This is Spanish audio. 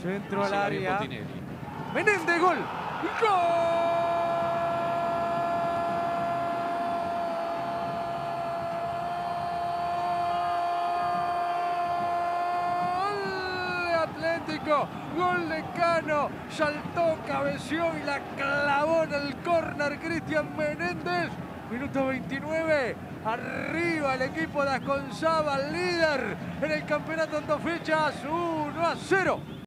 Centro al área. Botinelli. Menéndez, gol. ¡Gol de Atlético! Gol de Cano. Saltó, cabeció y la clavó en el córner Cristian Menéndez. Minuto 29. Arriba el equipo de Asconzábal, líder en el campeonato en 2 fechas. 1-0.